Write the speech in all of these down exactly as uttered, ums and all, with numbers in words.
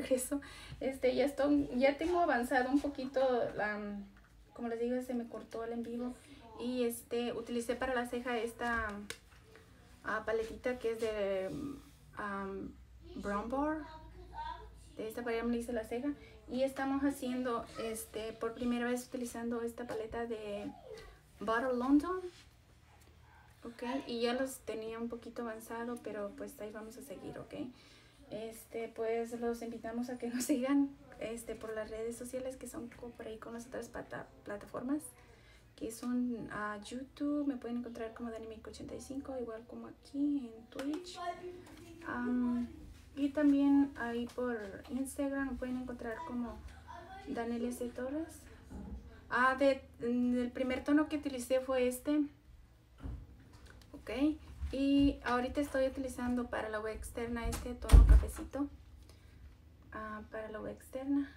regreso. Este, ya estoy, ya tengo avanzado un poquito, la, como les digo, se me cortó el en vivo. Y este, utilicé para la ceja esta uh, paletita que es de um, Brown Bar. De esta paleta me hice la ceja. Y estamos haciendo, este, por primera vez utilizando esta paleta de Butter London. Ok, y ya los tenía un poquito avanzado, pero pues ahí vamos a seguir, ok. Este, pues los invitamos a que nos sigan este, por las redes sociales que son por ahí con las otras plata, plataformas que son uh, YouTube, me pueden encontrar como Danimic ochenta y cinco, igual como aquí en Twitch. Um, y también ahí por Instagram me pueden encontrar como Danelia C. Torres. Ah, de, el primer tono que utilicé fue este. Ok. Y ahorita estoy utilizando para la web externa este tono cafecito. Uh, para la web externa.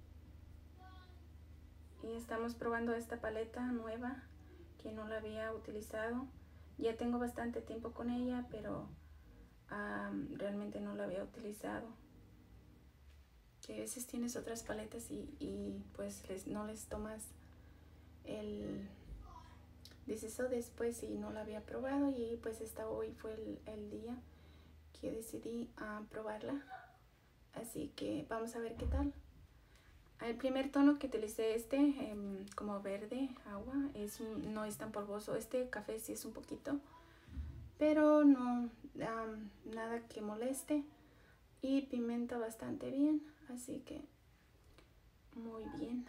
Y estamos probando esta paleta nueva que no la había utilizado. Ya tengo bastante tiempo con ella, pero um, realmente no la había utilizado. Que a veces tienes otras paletas y, y pues les, no les tomas el deciso después y no la había probado, y pues esta hoy fue el, el día que decidí uh, probarla. Así que vamos a ver qué tal. El primer tono que utilicé este, eh, como verde, agua, es un, no es tan polvoso. Este café sí es un poquito, pero no, um, nada que moleste. Y pimenta bastante bien, así que muy bien.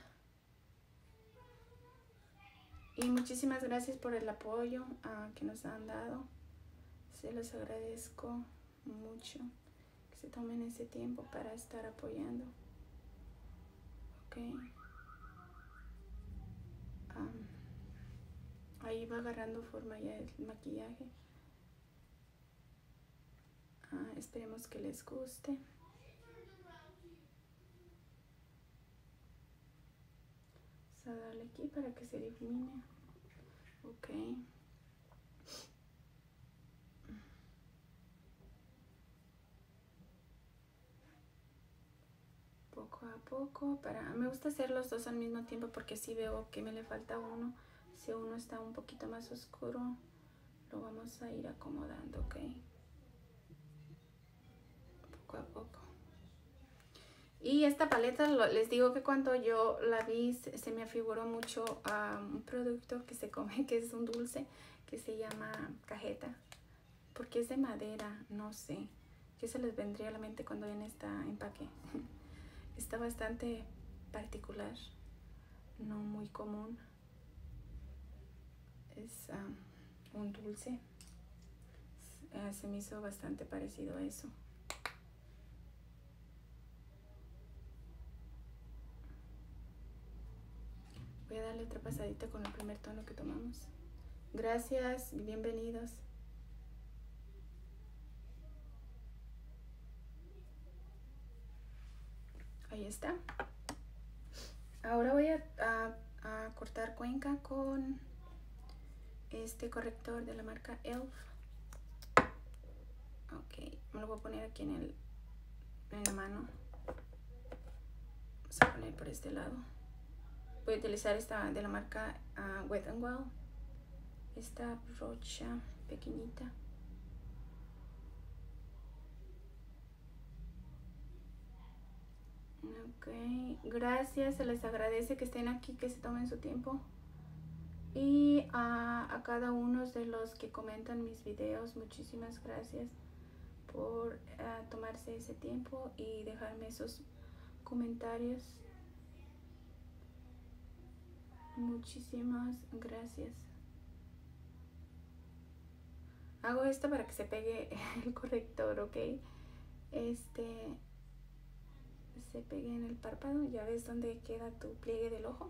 Y muchísimas gracias por el apoyo uh, que nos han dado. Se los agradezco mucho que se tomen ese tiempo para estar apoyando. Ok. Um, ahí va agarrando forma ya el maquillaje. Uh, esperemos que les guste. Vamos a darle aquí para que se difumine. Ok. Poco a poco. Para, me gusta hacer los dos al mismo tiempo porque así veo que me le falta uno. Si uno está un poquito más oscuro, lo vamos a ir acomodando, ok. Poco a poco. Y esta paleta, les digo que cuando yo la vi, se me afiguró mucho a un producto que se come, que es un dulce, que se llama cajeta. Porque es de madera, no sé. ¿Qué se les vendría a la mente cuando ven este empaque? Está bastante particular, no muy común. Es um, un dulce. Uh, se me hizo bastante parecido a eso. Voy a darle otra pasadita con el primer tono que tomamos. Gracias y bienvenidos. Ahí está. Ahora voy a, a, a cortar cuenca con este corrector de la marca E L F. Ok, me lo voy a poner aquí en, el, en la mano. Vamos a poner por este lado. Voy a utilizar esta de la marca uh, Wet n Wild. Esta brocha pequeñita. Ok, gracias, se les agradece que estén aquí, que se tomen su tiempo. Y uh, a cada uno de los que comentan mis videos, muchísimas gracias por uh, tomarse ese tiempo y dejarme esos comentarios. Muchísimas gracias. Hago esto para que se pegue el corrector, ok. Este se pegue en el párpado. Ya ves dónde queda tu pliegue del ojo.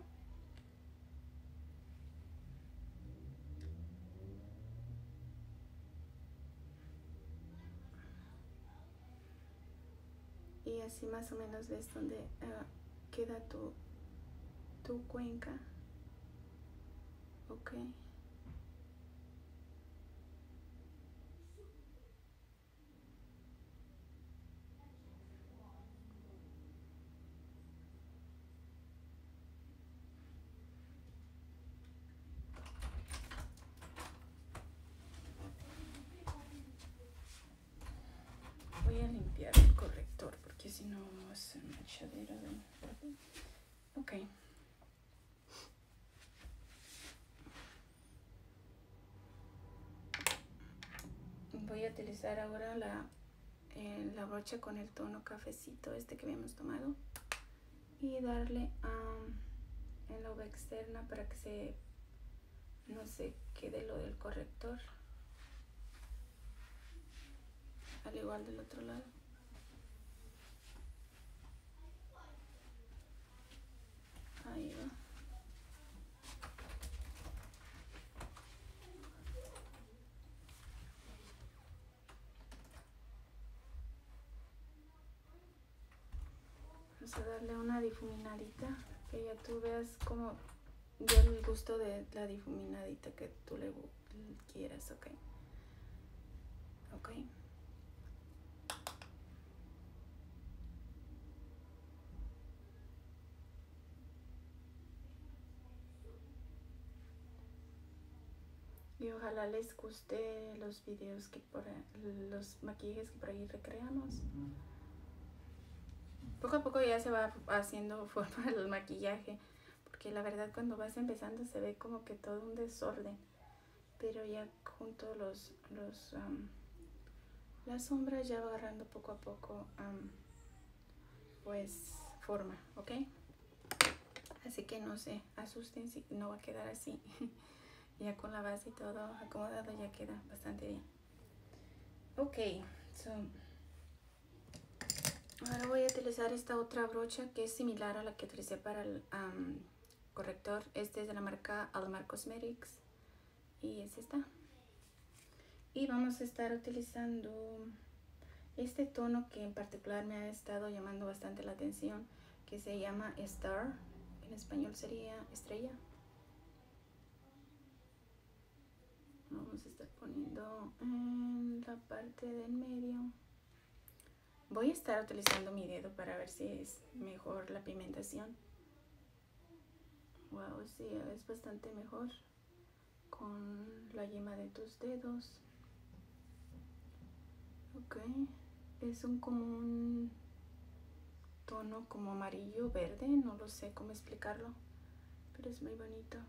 Y así más o menos ves dónde uh, queda tu, tu cuenca. Ok. Dios, el machadero de... Ok. Voy a utilizar ahora la, eh, la brocha con el tono cafecito este que habíamos tomado y darle um, en la uva externa para que se no se quede lo del corrector, al igual del otro lado. Ahí va. Vamos a darle una difuminadita, que ya tú veas como ya el gusto de la difuminadita que tú le quieras, ok. Ok. Y ojalá les guste los videos que por los maquillajes que por ahí recreamos. Poco a poco ya se va haciendo forma el maquillaje, porque la verdad cuando vas empezando se ve como que todo un desorden, pero ya junto los, los um, las sombras ya va agarrando poco a poco um, pues forma, ¿ok? Así que no se asusten si no va a quedar así. Ya con la base y todo acomodado ya queda bastante bien. Ok, so, ahora voy a utilizar esta otra brocha que es similar a la que utilicé para el um, corrector. Este es de la marca Almar Cosmetics y es esta. Y vamos a estar utilizando este tono que en particular me ha estado llamando bastante la atención, que se llama Star, en español sería estrella. Vamos a estar poniendo en la parte del medio. Voy a estar utilizando mi dedo para ver si es mejor la pigmentación. Wow, sí, es bastante mejor con la yema de tus dedos. Ok, es un como un tono como amarillo verde, no lo sé cómo explicarlo, pero es muy bonito.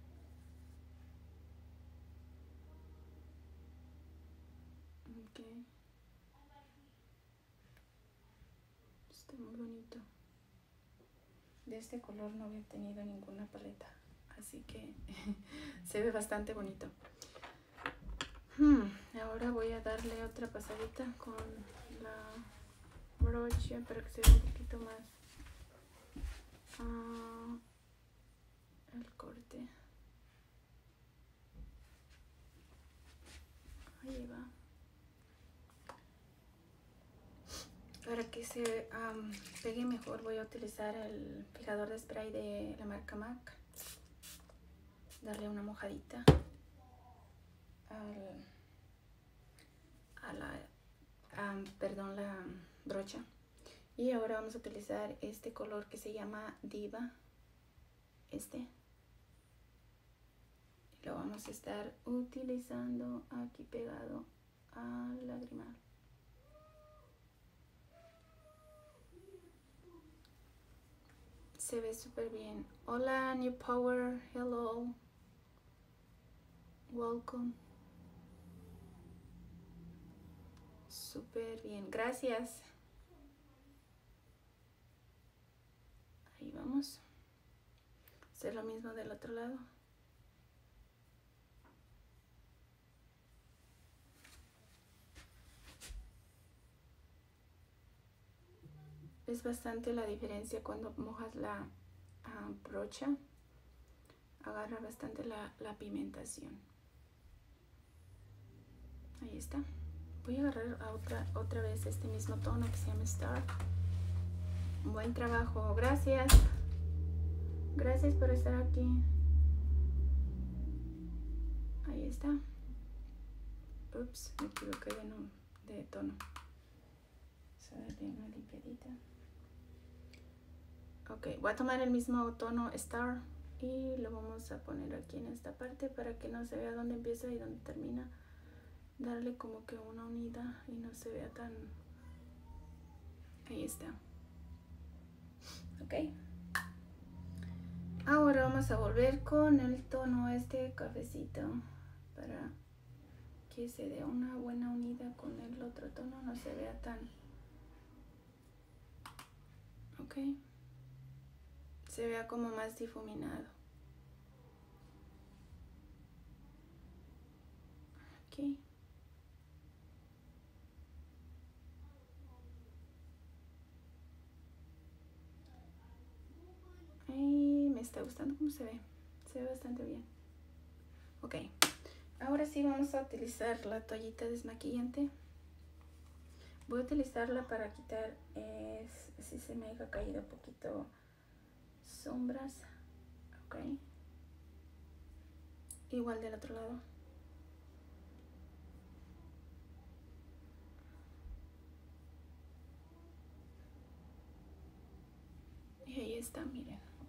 Ok, está muy bonito. De este color no había tenido ninguna paleta, así que se ve bastante bonito. Hmm, ahora voy a darle otra pasadita con la brocha para que se vea un poquito más uh, el corte. Ahí va. Para que se um, pegue mejor voy a utilizar el fijador de spray de la marca MAC. Darle una mojadita al, a la, um, perdón, la brocha. Y ahora vamos a utilizar este color que se llama Diva. Este. Lo vamos a estar utilizando aquí pegado al lagrimal. Se ve súper bien. Hola, New Power. Hello. Welcome. Súper bien. Gracias. Ahí vamos. Hacer lo mismo del otro lado. Es bastante la diferencia cuando mojas la uh, brocha. Agarra bastante la, la pigmentación. Ahí está. Voy a agarrar a otra, otra vez este mismo tono que se llama Star. Buen trabajo. Gracias. Gracias por estar aquí. Ahí está. Ups, me equivoqué de, no, de tono. Vamos a darle una limpiadita. Ok, voy a tomar el mismo tono Star y lo vamos a poner aquí en esta parte para que no se vea dónde empieza y dónde termina. Darle como que una unida y no se vea tan... Ahí está. Ok. Ahora vamos a volver con el tono este cafecito para que se dé una buena unida con el otro tono, no se vea tan... Ok. Se vea como más difuminado. Ok. Ay, me está gustando cómo se ve. Se ve bastante bien. Ok. Ahora sí vamos a utilizar la toallita desmaquillante. Voy a utilizarla para quitar, eh, si se me ha caído un poquito sombras. Ok. Igual del otro lado. Y ahí está, miren. Ok.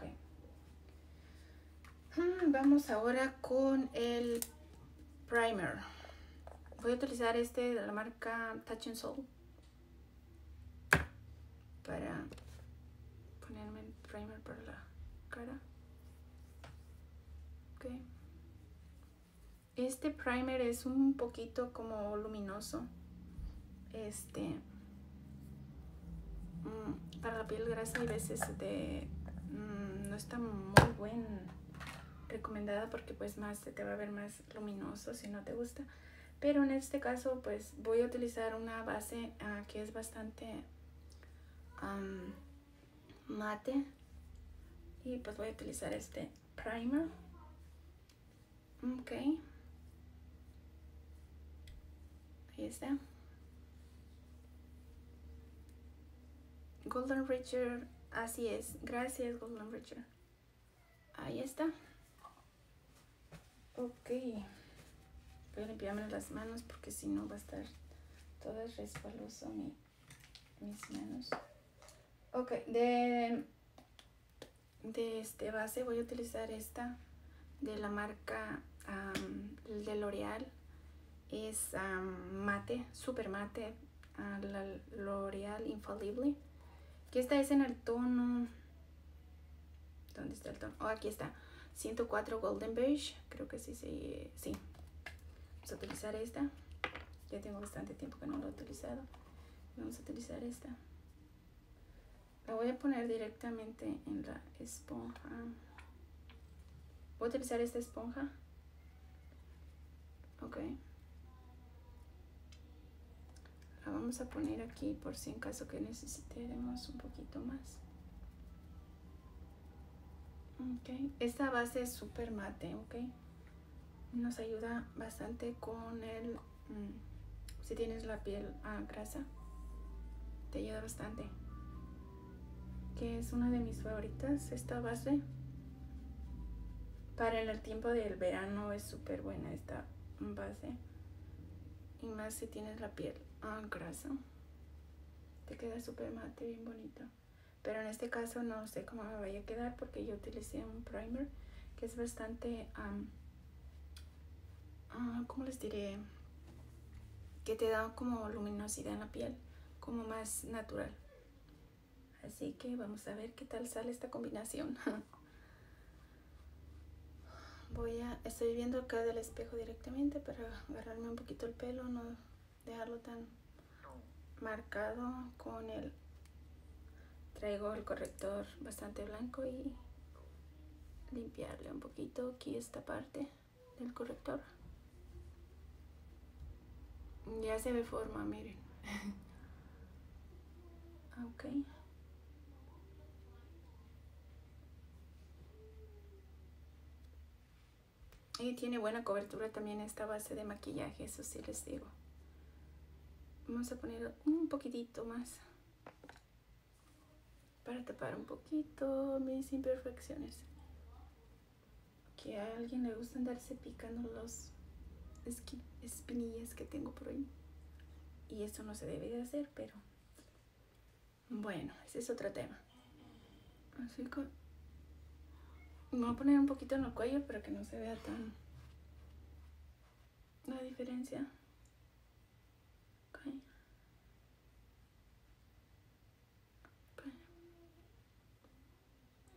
Hmm, vamos ahora con el primer. Voy a utilizar este de la marca Touch and Soul para ponerme el primer por la cara. Ok. Este primer es un poquito como luminoso. Este mmm, para la piel grasa hay veces de mmm, no está muy buen recomendada porque pues más se te va a ver más luminoso si no te gusta. Pero en este caso pues voy a utilizar una base uh, que es bastante um, mate. Y pues voy a utilizar este primer. Ok. Ahí está. Golden Richer. Así es. Gracias, Golden Richer. Ahí está. Ok. Voy a limpiarme las manos porque si no va a estar todo resbaloso mi, mis manos. Ok. De, de este base voy a utilizar esta de la marca um, de L'Oreal. Es um, mate, super mate, uh, la L'Oreal Infallible. Que esta es en el tono, ¿dónde está el tono? Oh, aquí está, ciento cuatro Golden Beige. Creo que sí, sí, sí. Vamos a utilizar esta. Ya tengo bastante tiempo que no lo he utilizado. Vamos a utilizar esta. La voy a poner directamente en la esponja. Voy a utilizar esta esponja. Ok. La vamos a poner aquí por si en caso que necesitemos un poquito más. Ok. Esta base es súper mate, ok. Nos ayuda bastante con el... Mmm, si tienes la piel ah, grasa, te ayuda bastante. Que es una de mis favoritas, esta base. Para el tiempo del verano es súper buena esta base. Y más si tienes la piel ah, grasa. Te queda súper mate, bien bonito. Pero en este caso no sé cómo me vaya a quedar porque yo utilicé un primer que es bastante... Um, uh, ¿cómo les diré? Que te da como luminosidad en la piel, como más natural. Así que vamos a ver qué tal sale esta combinación. Voy a, estoy viendo acá del espejo directamente para agarrarme un poquito el pelo, no dejarlo tan marcado con el... Traigo el corrector bastante blanco y limpiarle un poquito aquí esta parte del corrector. Ya se ve forma, miren. Ok. Y tiene buena cobertura también esta base de maquillaje, eso sí les digo. Vamos a poner un poquitito más para tapar un poquito mis imperfecciones. Que a alguien le gusta andarse picando los espinillas que tengo por ahí. Y eso no se debe de hacer, pero bueno, ese es otro tema. Así que me voy a poner un poquito en el cuello para que no se vea tan la diferencia. Okay.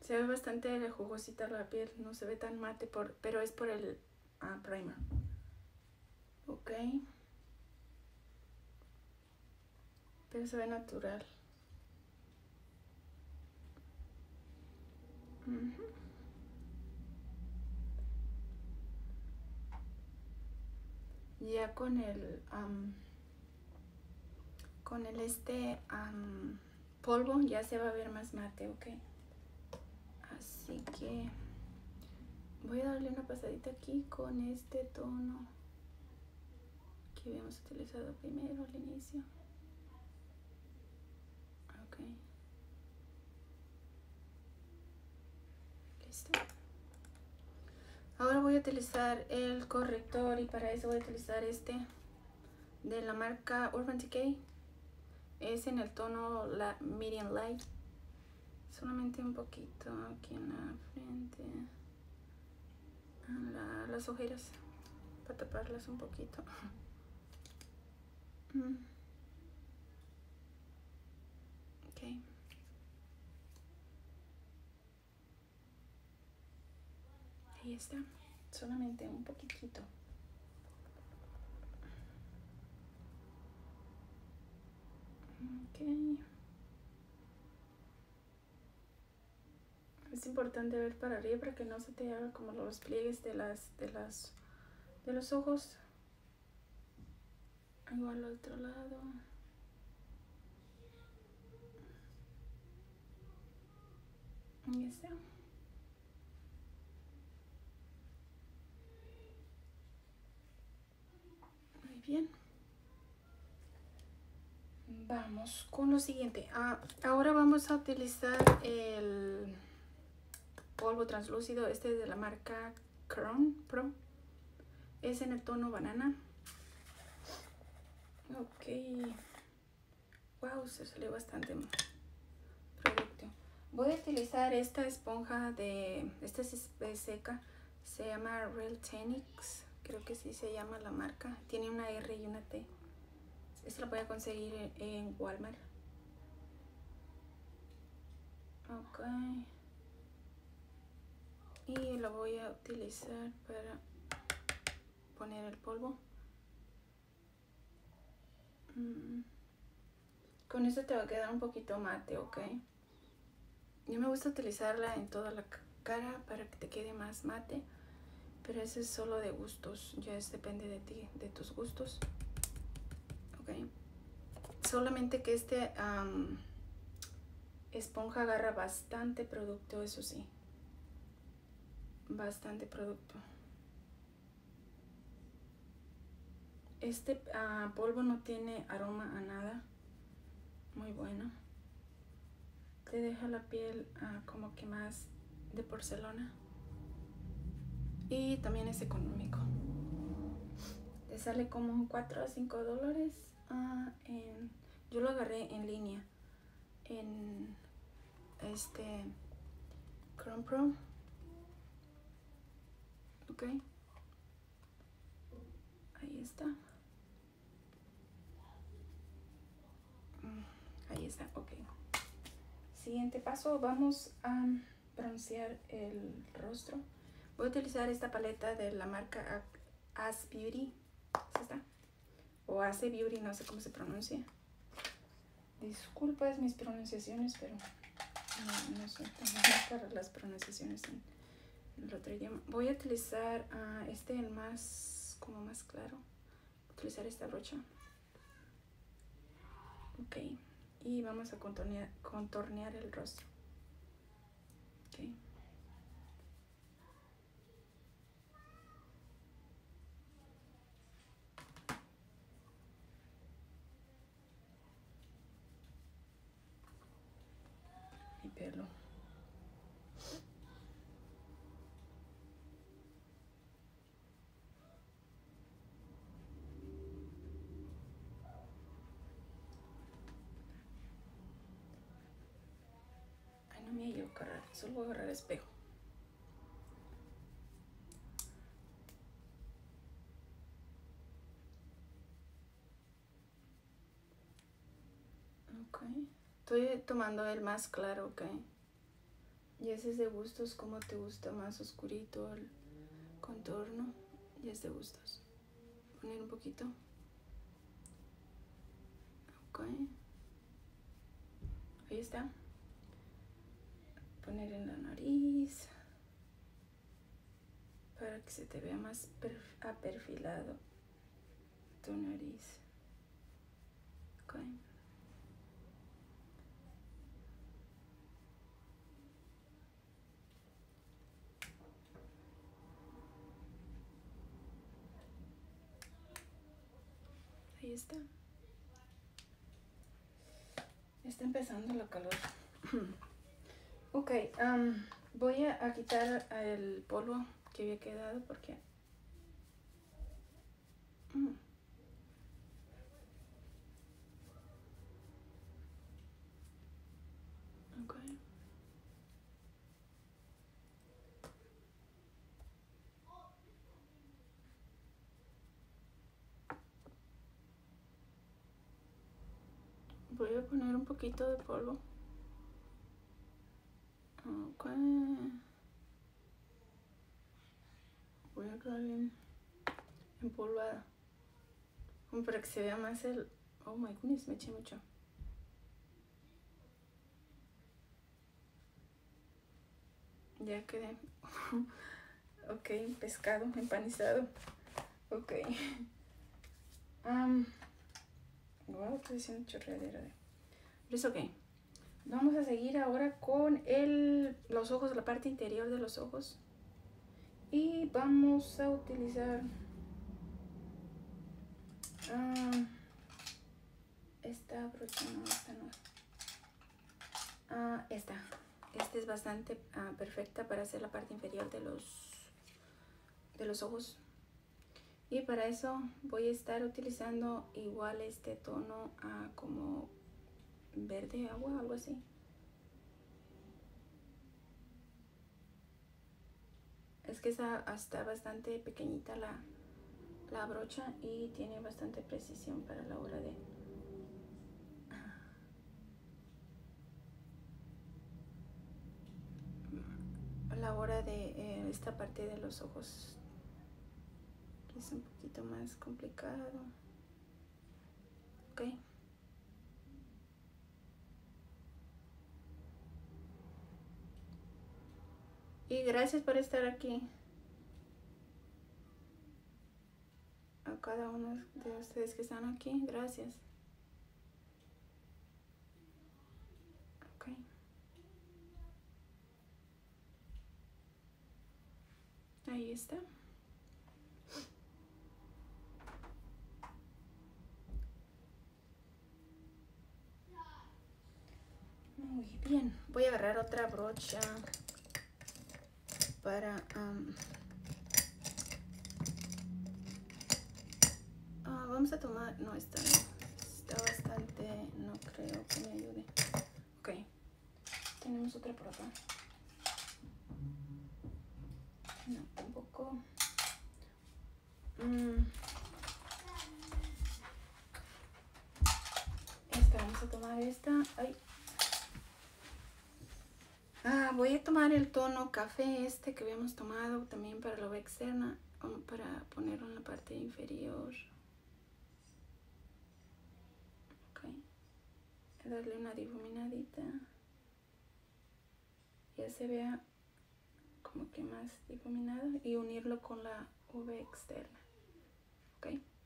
Se ve bastante jugosita la piel, no se ve tan mate, por, pero es por el uh, primer. Ok. Pero se ve natural. Uh-huh. Ya con el um, con el este um, polvo ya se va a ver más mate, ok. Así que voy a darle una pasadita aquí con este tono que habíamos utilizado primero al inicio. Ok. Listo. Ahora voy a utilizar el corrector y para eso voy a utilizar este de la marca Urban Decay. Es en el tono la Medium Light. Solamente un poquito aquí en la frente, en la, las ojeras, para taparlas un poquito. Mm. Ok. Ahí está. Solamente un poquitito. Ok. Es importante ver para arriba para que no se te haga como los pliegues de las de las de los ojos. Igual al otro lado. Ahí está. Muy bien. Vamos con lo siguiente. Ah, ahora vamos a utilizar el polvo translúcido. Este es de la marca Crown Pro. Es en el tono banana. Ok. Wow, se salió bastante producto. Voy a utilizar esta esponja de... Esta es seca. Se llama Real Techniques. Creo que sí se llama la marca. Tiene una R y una T. Esta la voy a conseguir en, en Walmart. Ok. Y lo voy a utilizar para poner el polvo. Mm. Con esto te va a quedar un poquito mate, ok. Yo me gusta utilizarla en toda la cara para que te quede más mate. Pero eso es solo de gustos. Ya es, depende de ti, de tus gustos. Ok. Solamente que este um, esponja agarra bastante producto, eso sí. Bastante producto. Este uh, polvo no tiene aroma a nada. Muy bueno. Te deja la piel uh, como que más de porcelana. Y también es económico. Te sale como cuatro a cinco dólares. Uh, en, yo lo agarré en línea. En este Chrome Pro. Ok. Ahí está. Ahí está, ok. Siguiente paso, vamos a broncear el rostro. Voy a utilizar esta paleta de la marca As Beauty. ¿Sí está? O Ace Beauty, no sé cómo se pronuncia. Disculpas mis pronunciaciones, pero no, no soy tan buena para las pronunciaciones en el otro idioma. Voy a utilizar uh, este, el más, como más claro. Voy a utilizar esta brocha. Ok. Y vamos a contornear, contornear el rostro. Ok. Mi pelo. Ay, no me hallo, agarrar. Solo voy a agarrar el espejo. Ok. Estoy tomando el más claro, ok. Y ese es de gustos, como te gusta más oscurito el contorno. Y es de gustos. Poner un poquito. Ok. Ahí está. Poner en la nariz. Para que se te vea más aperfilado tu nariz. Ok. Ahí está. Está empezando la calor. Ok, um, voy a, a quitar el polvo que había quedado porque... Mm. Ok. Voy a poner un poquito de polvo. Ok. Voy a quedar bien empolvada. Para que se vea más el... Oh my goodness, me eché mucho. Ya quedé. Ok, pescado empanizado. Ok. Um, wow, estoy haciendo chorreadera de... Pero es ok. Vamos a seguir ahora con el, los ojos, la parte interior de los ojos. Y vamos a utilizar... Um, esta brocha, no, esta no. Uh, esta. Esta es bastante uh, perfecta para hacer la parte inferior de los, de los ojos. Y para eso voy a estar utilizando igual este tono uh, como verde agua, algo así. Es que esa, está bastante pequeñita la, la brocha y tiene bastante precisión para la hora de... A la hora de eh, esta parte de los ojos, que es un poquito más complicado. Ok. Y gracias por estar aquí. A cada uno de ustedes que están aquí, gracias. Ok. Ahí está. Muy bien. Voy a agarrar otra brocha para... Um, uh, vamos a tomar... No, esta no. Está bastante... No creo que me ayude. Ok. Tenemos otra por acá. No, tampoco. Mm. Esta, vamos a tomar esta. Ay. Ah, voy a tomar el tono café este que habíamos tomado también para la oveja externa, para ponerlo en la parte inferior. Ok. Darle una difuminadita. Ya se vea como que más difuminado y unirlo con la V externa. Ok.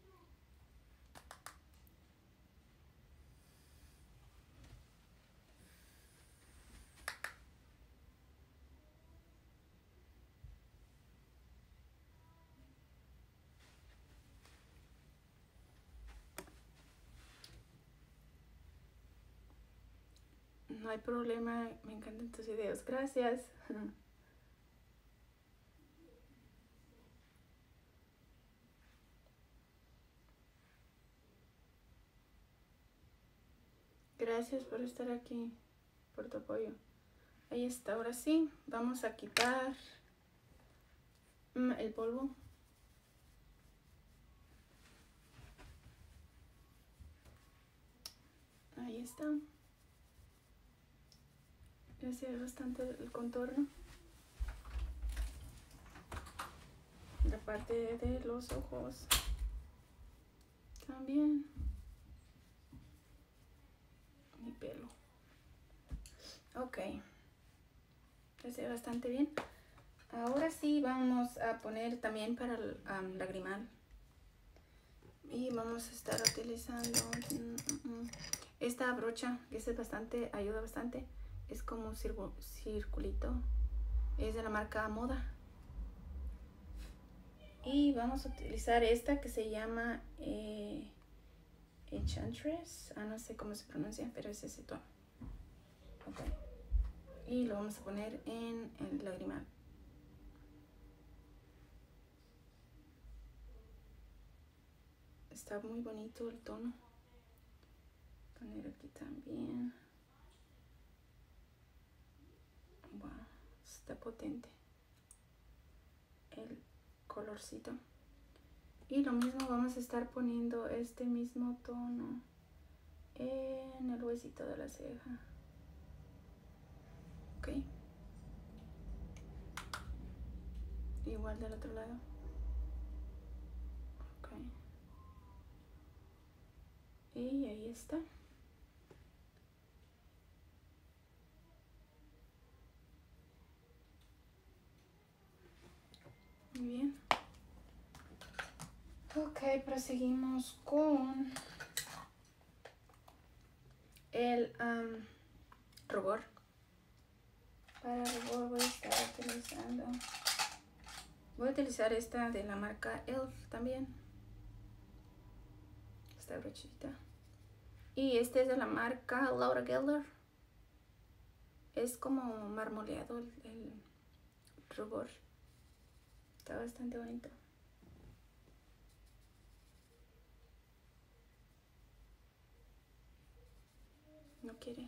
No hay problema, me encantan tus videos. Gracias. Gracias por estar aquí, por tu apoyo. Ahí está, ahora sí, vamos a quitar el polvo. Ahí está. Ya se ve bastante el contorno. La parte de los ojos también. Mi pelo. Ok. Ya se ve bastante bien. Ahora sí vamos a poner también para el um, lagrimal. Y vamos a estar utilizando mm, mm, esta brocha, que es bastante, ayuda bastante. Es como un circulito. Es de la marca Moda. Y vamos a utilizar esta que se llama eh, Enchantress. Ah, no sé cómo se pronuncia, pero es ese tono. Ok. Y lo vamos a poner en el lagrimal. Está muy bonito el tono. Poner aquí también. Wow, está potente el colorcito. Y lo mismo vamos a estar poniendo este mismo tono en el huesito de la ceja. Ok. Igual del otro lado. Ok. Y ahí está. Muy bien. Ok, proseguimos con el um, rubor. Para rubor voy a estar utilizando, voy a utilizar esta de la marca E L F también, esta brochita. Y este es de la marca Laura Geller. Es como marmoleado el, el rubor. Está bastante bonito. No quiere.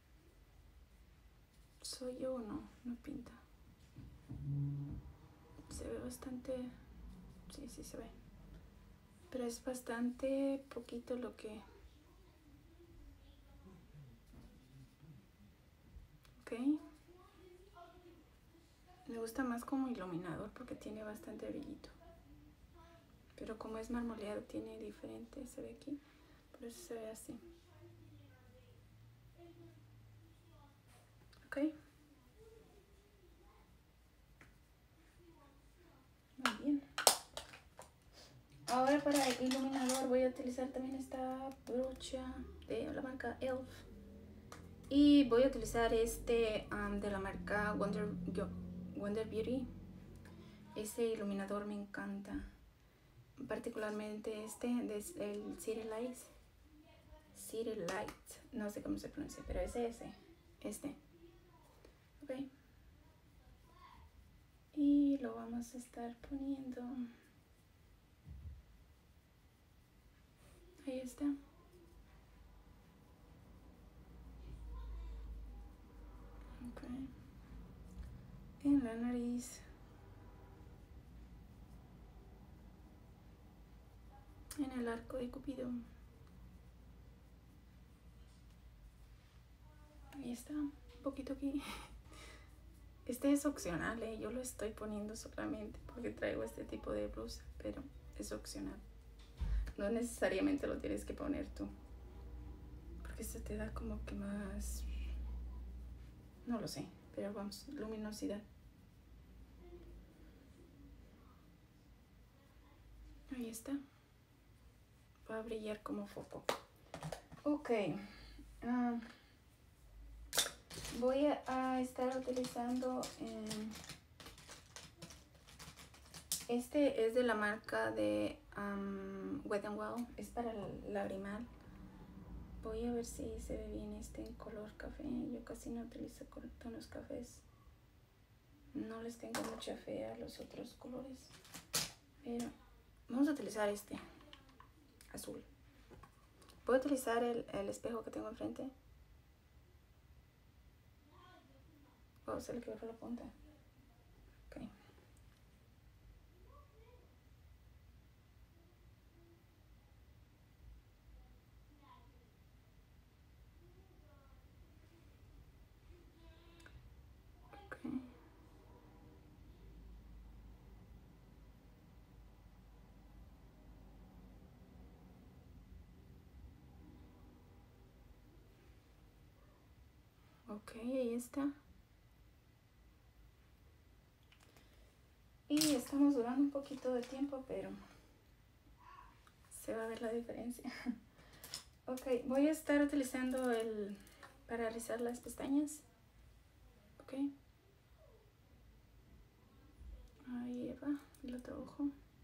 ¿Soy yo o no? No pinta. Se ve bastante... Sí, sí se ve. Pero es bastante poquito lo que... Ok. Me gusta más como iluminador porque tiene bastante brillito. Pero como es marmoleado tiene diferente, se ve aquí. Por eso se ve así. Ok. Muy bien. Ahora para el iluminador voy a utilizar también esta brocha de la marca E L F. Y voy a utilizar este um, de la marca Wonder, Wonder Beauty. Ese iluminador me encanta. Particularmente este, el City Light. City Light. No sé cómo se pronuncia, pero es ese. Este. Ok. Y lo vamos a estar poniendo. Ahí está. Ok. En la nariz. En el arco de Cupido. Ahí está. Un poquito aquí. Este es opcional, ¿eh? Yo lo estoy poniendo solamente porque traigo este tipo de blusa, pero es opcional. No necesariamente lo tienes que poner tú. Porque esto te da como que más... No lo sé, pero vamos, luminosidad. Ahí está. Va a brillar como foco. Ok. Uh, voy a, a estar utilizando... Eh, este es de la marca de um, Wet n Wild. Es para el lagrimal. Voy a ver si se ve bien este en color café. Yo casi no utilizo tonos cafés. No les tengo mucha fe a los otros colores. Pero vamos a utilizar este azul. Voy a utilizar el, el espejo que tengo enfrente. Oh, se le quebró la punta. Ok. Ok, ahí está. Y estamos durando un poquito de tiempo, pero se va a ver la diferencia. Ok, voy a estar utilizando el para rizar las pestañas. Ok. Ahí va, el otro ojo.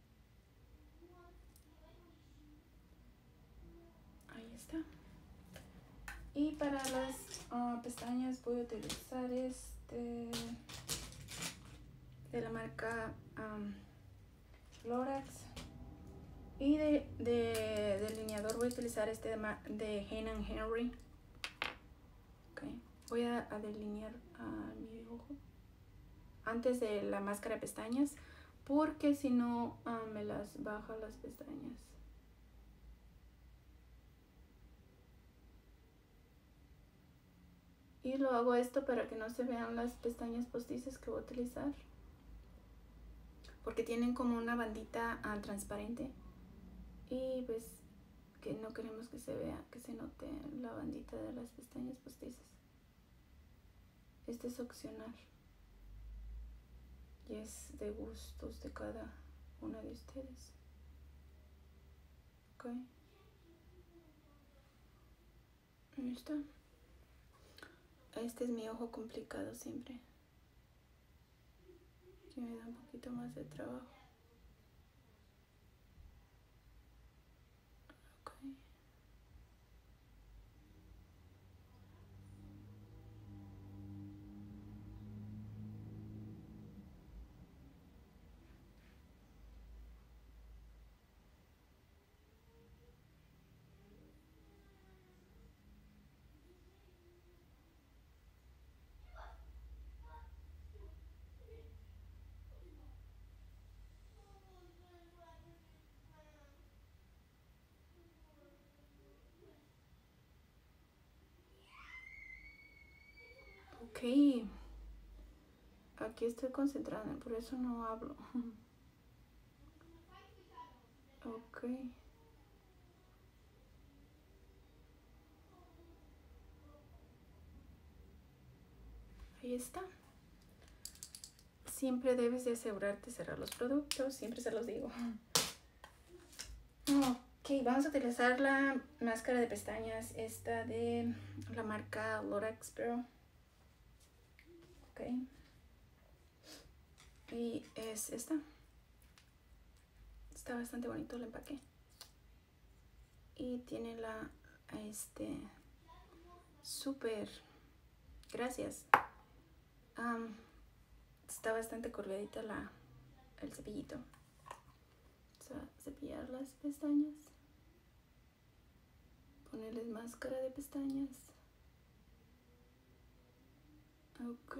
Ahí está. Y para las uh, pestañas voy a utilizar este de la marca um, Lorax. Y de, de delineador voy a utilizar este de, de Hain and Henry. Okay. Voy a, a delinear uh, mi ojo antes de la máscara de pestañas, porque si no uh, me las baja las pestañas. Y lo hago esto para que no se vean las pestañas postizas que voy a utilizar, porque tienen como una bandita uh, transparente y pues que no queremos que se vea, que se note la bandita de las pestañas postizas. Este es opcional y es de gustos de cada una de ustedes. Ok, ahí está. Este es mi ojo complicado siempre, que me da un poquito más de trabajo. Okay. Ok, aquí estoy concentrada, por eso no hablo. Ok. Ahí está. Siempre debes de asegurarte de cerrar los productos, siempre se los digo. Ok, vamos a utilizar la máscara de pestañas, esta de la marca Lorax Pro. Ok. Y es esta. Está bastante bonito el empaque. Y tiene la, este, súper, gracias. Um, está bastante curvadita la, el cepillito. O sea, cepillar las pestañas. Ponerles máscara de pestañas. Ok.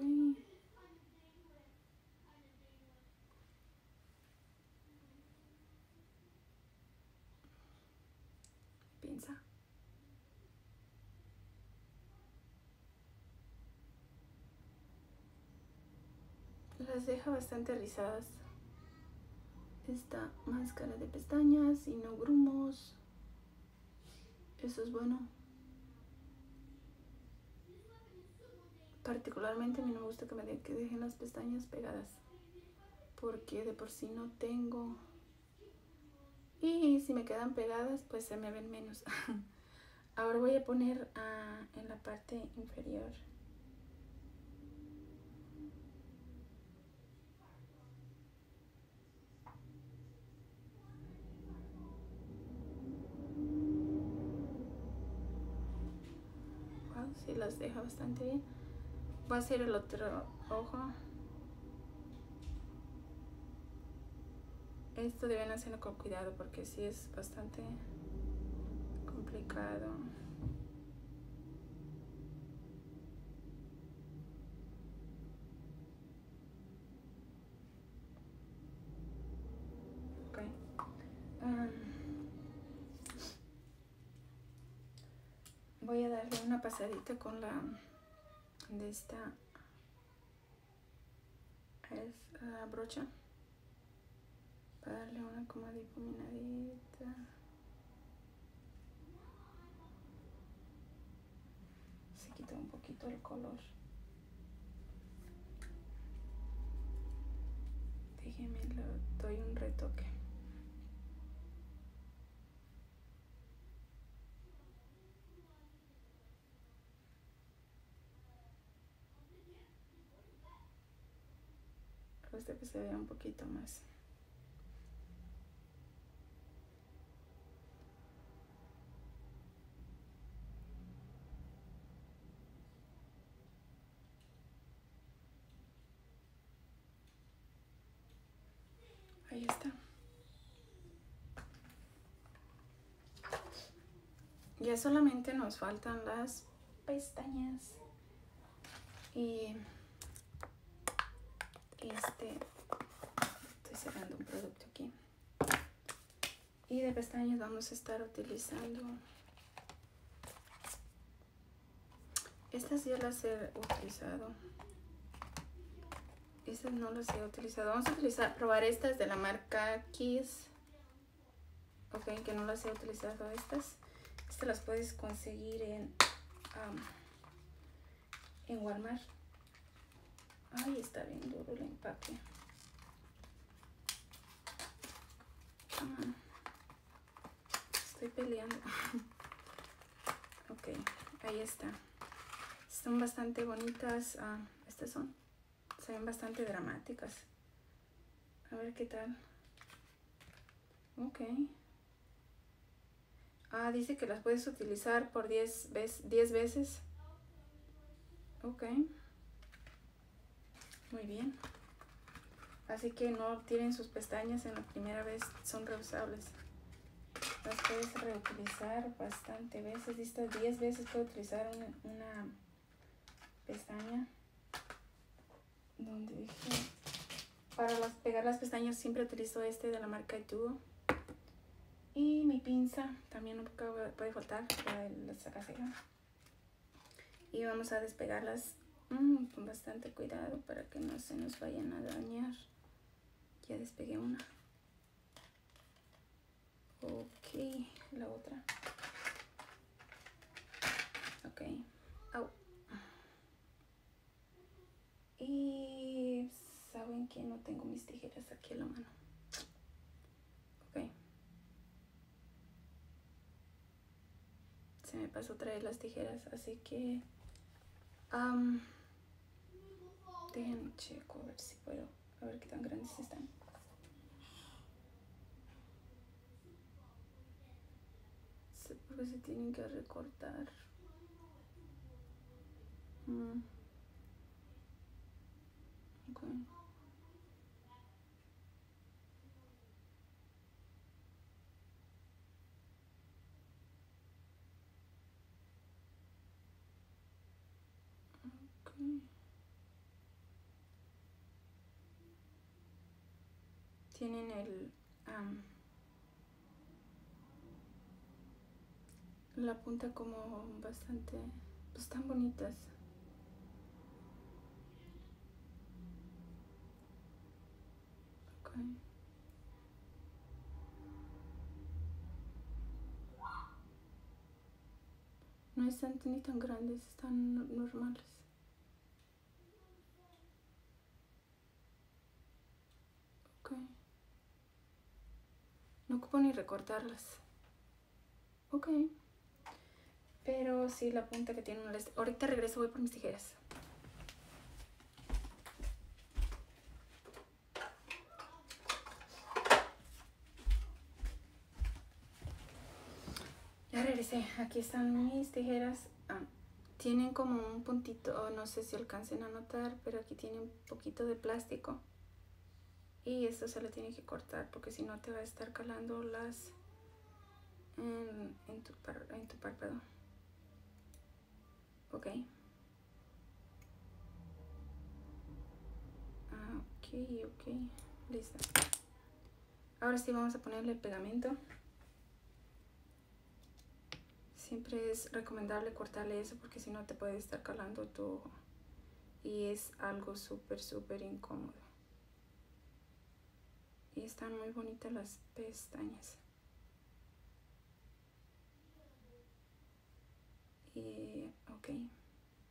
Piensa. Las deja bastante rizadas esta máscara de pestañas y no grumos. Eso es bueno. Particularmente a mí no me gusta que me de, que dejen las pestañas pegadas, porque de por sí no tengo, y si me quedan pegadas pues se me ven menos. Ahora voy a poner uh, en la parte inferior. Wow, sí las deja bastante bien. Voy a hacer el otro ojo. Esto deben hacerlo con cuidado porque sí es bastante complicado. Ok. Um, voy a darle una pasadita con la de esta es uh, brocha para darle una como difuminadita. quito un poquito el color. Déjenme, le doy un retoque. Este que se vea un poquito más. Ahí está. Ya solamente nos faltan las pestañas. Y este, estoy cerrando un producto aquí. Y de pestañas vamos a estar utilizando. Estas ya las he utilizado. Estas no las he utilizado. Vamos a utilizar, probar estas de la marca Kiss. Ok, que no las he utilizado estas. Estas las puedes conseguir en, um, en Walmart. Ay, está bien duro el empaque. Um, estoy peleando. Ok, ahí está. Son bastante bonitas. Uh, estas son. Se ven bastante dramáticas. A ver qué tal. Ok. Ah, dice que las puedes utilizar por diez veces. Ok. Muy bien. Así que no tienen sus pestañas en la primera vez. Son reusables. Las puedes reutilizar bastante veces. Estas diez veces puedo utilizar una, una pestaña. Donde dije... Para las, pegar las pestañas siempre utilizo este de la marca Duo. Y mi pinza también nunca puede faltar para la sacaceja. Y vamos a despegarlas mmm, con bastante cuidado para que no se nos vayan a dañar. Ya despegué una. Ok, la otra. Ok. Au. Y saben que no tengo mis tijeras aquí en la mano. Ok. Se me pasó traer las tijeras, así que um, déjenme checo a ver si puedo, a ver qué tan grandes están. Sí, porque se tienen que recortar. Mm. Ok. Okay. Tienen el um, la punta como bastante, pues están bonitas. Okay. No están ni tan grandes, están normales. Okay. No ocupo ni recortarlas. Ok. Pero sí la punta que tiene una... Ahorita regreso, voy por mis tijeras. Ya regresé. Aquí están mis tijeras. Ah, tienen como un puntito, no sé si alcancen a notar, pero aquí tiene un poquito de plástico. Y esto se lo tiene que cortar porque si no te va a estar calando las en, en, tu, par, en tu párpado. Ok. Ah, ok, ok. Listo. Ahora sí vamos a ponerle el pegamento. Siempre es recomendable cortarle eso porque si no te puede estar calando tu ojo. Y es algo súper, súper incómodo. Y están muy bonitas las pestañas. Y, ok.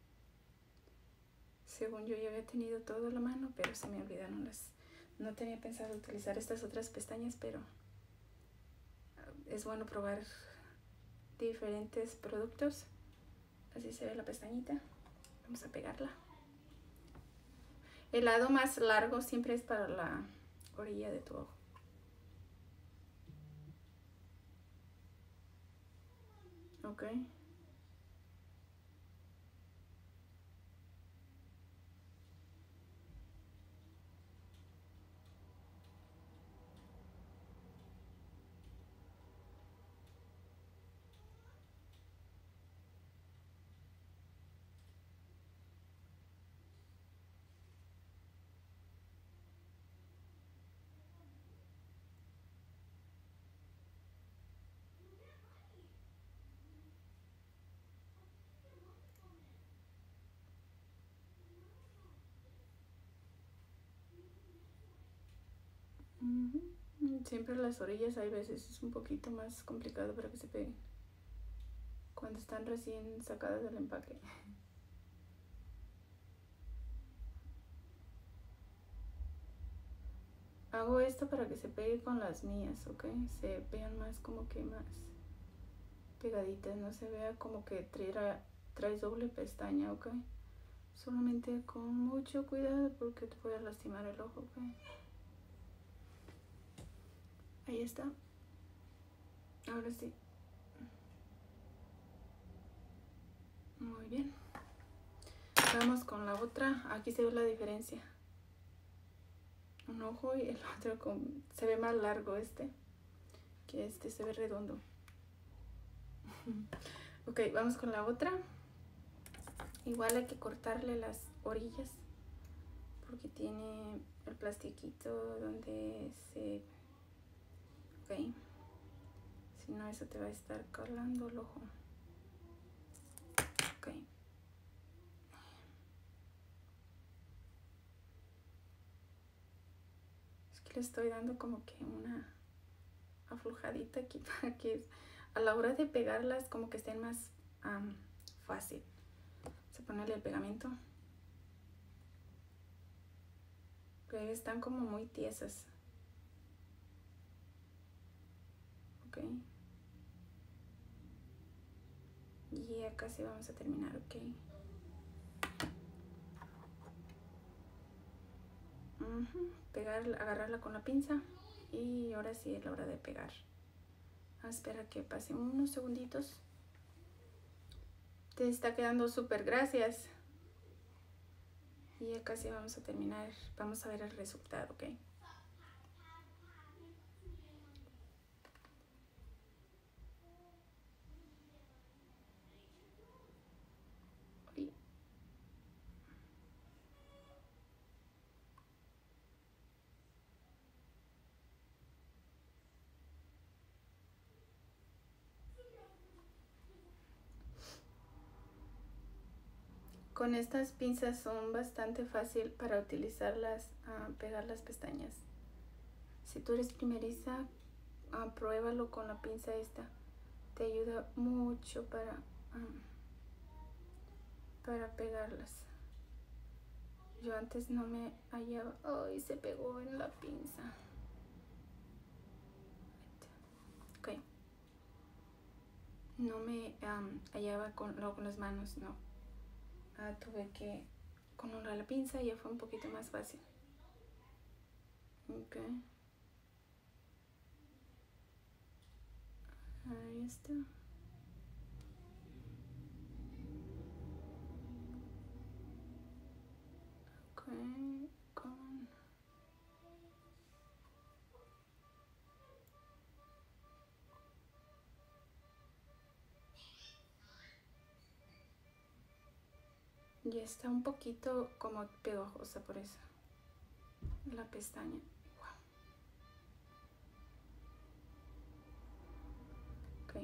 Según yo ya había tenido todo a la mano, pero se me olvidaron las... No tenía pensado utilizar estas otras pestañas, pero es bueno probar diferentes productos. Así se ve la pestañita. Vamos a pegarla. El lado más largo siempre es para la orilla de tu ojo. Ok. Siempre las orillas hay veces es un poquito más complicado para que se peguen cuando están recién sacadas del empaque. Hago esto para que se pegue con las mías, ¿ok? Se vean más como que más pegaditas, no se vea como que trae, traes doble pestaña, ¿ok? Solamente con mucho cuidado porque te puede lastimar el ojo, ¿ok? Ahí está. Ahora sí. Muy bien. Vamos con la otra. Aquí se ve la diferencia. Un ojo y el otro con... se ve más largo este. Que este se ve redondo. Ok, vamos con la otra. Igual hay que cortarle las orillas. Porque tiene el plastiquito donde se... Ok. Si no, eso te va a estar calando el ojo. Ok. Es que le estoy dando como que una aflojadita aquí para que a la hora de pegarlas como que estén más um, fácil. Vamos a ponerle el pegamento. Que están como muy tiesas. Ok. Y ya casi vamos a terminar, ok. Uh-huh. Pegar, agarrarla con la pinza. Y ahora sí es la hora de pegar. A esperar que pasen unos segunditos. Te está quedando súper, gracias. Y ya casi vamos a terminar. Vamos a ver el resultado, ok. Con estas pinzas son bastante fácil para utilizarlas a pegar las pestañas. Si tú eres primeriza, uh, pruébalo con la pinza esta. Te ayuda mucho para, um, para pegarlas. Yo antes no me hallaba. ¡Ay! Se pegó en la pinza. Ok. No me um, hallaba con, no, con las manos, no. Ah, tuve que con la pinza y ya fue un poquito más fácil. Ok. Ahí está. Ok. Con... Y está un poquito como pegajosa por eso. La pestaña. Wow. Ok.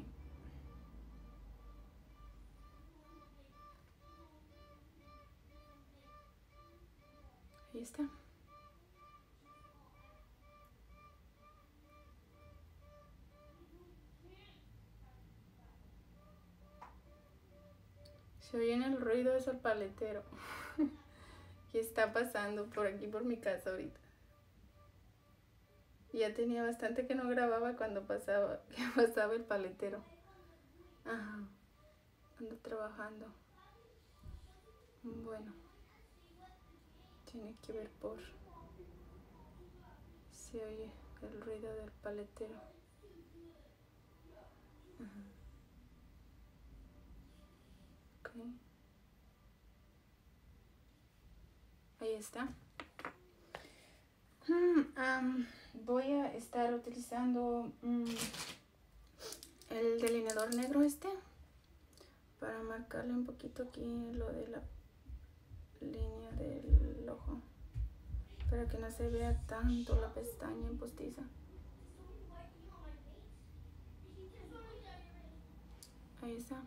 Ahí está. Se oye en el ruido, es el paletero. y está pasando por aquí por mi casa ahorita. Ya tenía bastante que no grababa cuando pasaba, que pasaba el paletero. Ajá, ando trabajando. Bueno, tiene que ver por... Se oye el ruido del paletero. Ajá. Ok. Ahí está. Hmm, um, voy a estar utilizando um, el delineador negro este para marcarle un poquito aquí lo de la línea del ojo, para que no se vea tanto la pestaña en postiza. Ahí está.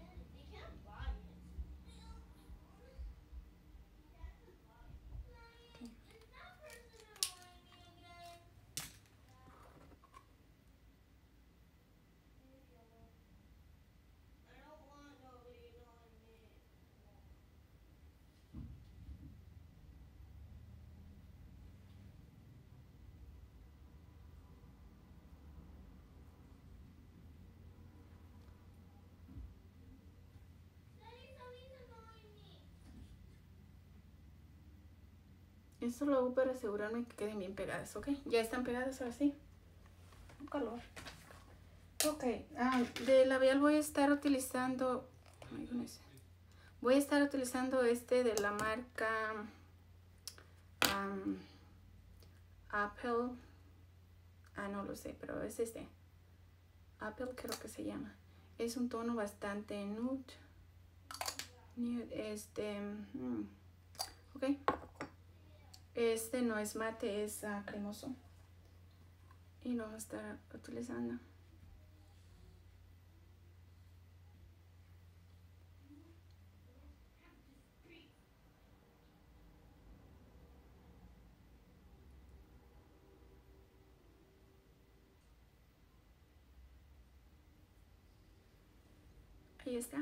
Esto lo hago para asegurarme que queden bien pegadas, ¿ok? Ya están pegadas ahora sí. Un calor. Ok, ah, de labial voy a estar utilizando... Ay, con ese. Voy a estar utilizando este de la marca um, Apple. Ah, no lo sé, pero es este. Apple creo que se llama. Es un tono bastante nude. Nude, este... Mm, ok. Este no es mate, es uh, cremoso. Y lo vamos a estar utilizando. Ahí está.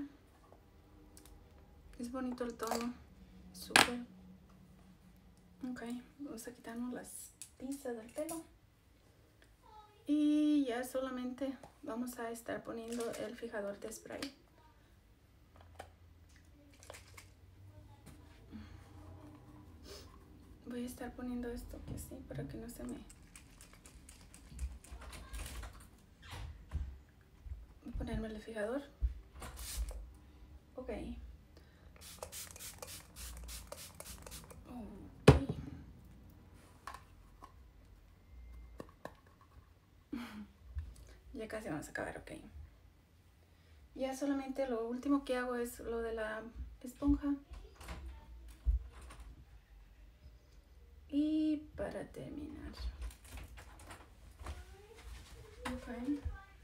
Es bonito el tono. Súper. Ok, vamos a quitarnos las pinzas del pelo. Y ya solamente vamos a estar poniendo el fijador de spray. Voy a estar poniendo esto aquí así para que no se me... Voy a ponerme el fijador. Ok. Okay. Ya casi vamos a acabar, ok. Ya solamente lo último que hago es lo de la esponja. Y para terminar. Ok.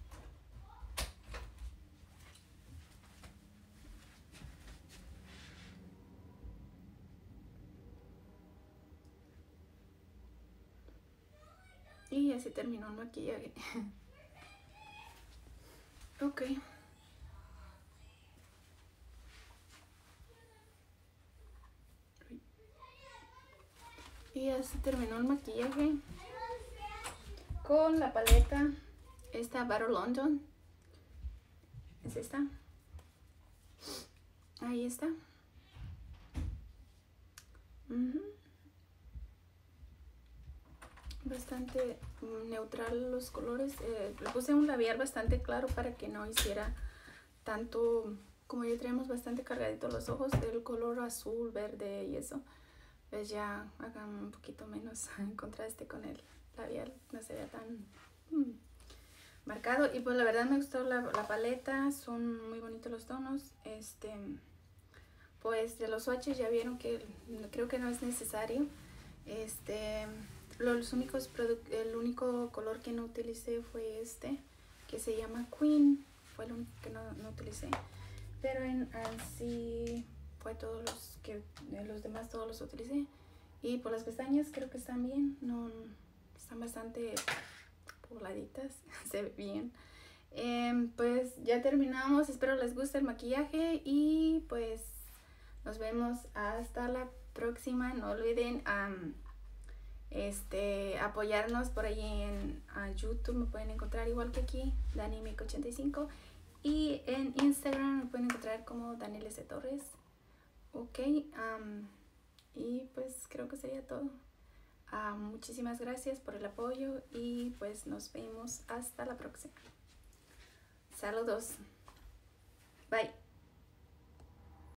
Y así terminó el maquillaje. Ok. Y así terminó el maquillaje con la paleta esta Battle London. Es esta. Ahí está. Uh-huh. Bastante neutral los colores. Eh, le puse un labial bastante claro para que no hiciera tanto, como ya tenemos bastante cargadito los ojos del color azul, verde y eso. Pues ya hagan un poquito menos en contraste con el labial, no se vea tan mm, marcado. Y pues la verdad me gustó la, la paleta, son muy bonitos los tonos. Este, pues de los swatches ya vieron que creo que no es necesario. Este, los únicos el único color que no utilicé fue este, que se llama Queen, fue el único que no, no utilicé. Pero en así fue todos los que los demás todos los utilicé. Y por las pestañas creo que están bien, no están bastante pobladitas, se ve bien. Eh, pues ya terminamos, espero les guste el maquillaje y pues Nos vemos hasta la próxima. No olviden um, este, apoyarnos por ahí en uh, YouTube. Me pueden encontrar igual que aquí, Danimic ochenta y cinco. Y en Instagram me pueden encontrar como Daniel S. Torres. Ok. Um, y pues creo que sería todo. Uh, muchísimas gracias por el apoyo y pues nos vemos hasta la próxima. Saludos. Bye.